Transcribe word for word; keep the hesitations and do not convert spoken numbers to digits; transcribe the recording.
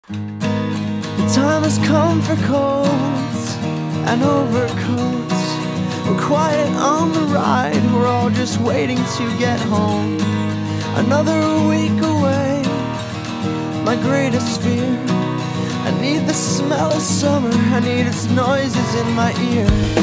The time has come for coats and overcoats. We're quiet on the ride, we're all just waiting to get home. Another week away, my greatest fear. I need the smell of summer, I need its noises in my ear.